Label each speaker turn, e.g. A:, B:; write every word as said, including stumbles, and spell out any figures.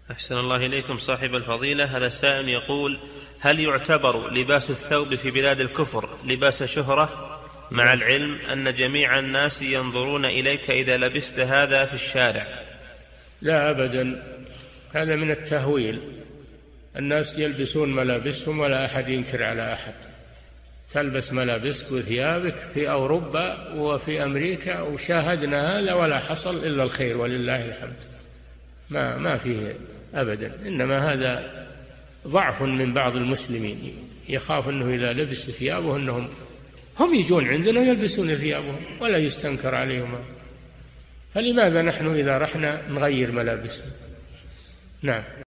A: أحسن الله إليكم صاحب الفضيلة. هذا سائل يقول: هل يعتبر لباس الثوب في بلاد الكفر لباس شهرة، مع العلم أن جميع الناس ينظرون إليك إذا لبست هذا في الشارع؟
B: لا أبدا، هذا من التهويل. الناس يلبسون ملابسهم ولا أحد ينكر على أحد. تلبس ملابسك وثيابك في أوروبا وفي أمريكا وشاهدنا هذا ولا حصل إلا الخير ولله الحمد، ما ما فيه أبدا. إنما هذا ضعف من بعض المسلمين، يخاف أنه إذا لبس ثيابه أنهم هم يجون عندنا يلبسون ثيابهم ولا يستنكر عليهم، فلماذا نحن إذا رحنا نغير ملابسنا؟ نعم.